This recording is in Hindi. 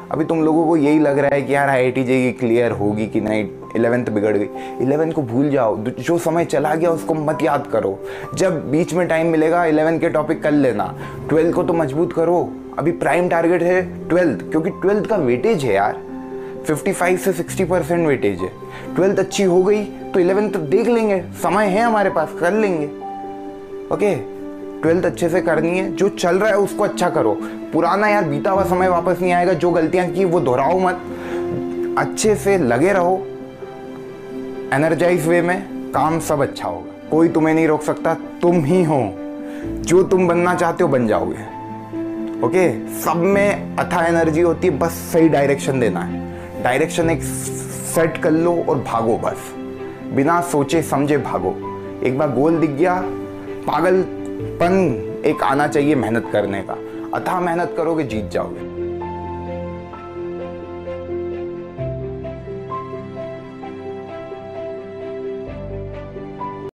अभी तुम लोगों को यही लग रहा है कि यार IIT JEE क्लियर होगी कि नहीं, 11th बिगड़ गई। 11 को भूल जाओ, जो समय चला गया उसको मत याद करो। जब बीच में टाइम मिलेगा 11 के टॉपिक कर लेना। 12 को तो मजबूत करो। अभी प्राइम टारगेट है 12th, क्योंकि 12th का वेटेज है यार, 55 से 60% वेटेज है। 12th अच्छी हो गई तो 11th देख लेंगे, समय है हमारे पास, कर लेंगे। ओके, 12th अच्छे से करनी है। जो चल रहा है उसको अच्छा करो। पुराना यार बीता हुआ समय वापस नहीं आएगा। जो गलतियां की वो दोहराओ मत, अच्छे से लगे रहो, एनर्जाइज वे में, काम सब अच्छा होगा। कोई तुम्हें नहीं रोक सकता, तुम ही हो। जो तुम बनना चाहते हो बन जाओगे। ओके, सब में अथाह एनर्जी होती है, बस सही डायरेक्शन देना है। डायरेक्शन एक सेट कर लो और भागो, बस बिना सोचे समझे भागो। एक बार गोल दिख गया, पागलपन एक आना चाहिए मेहनत करने का। अथाह मेहनत करोगे, जीत जाओगे।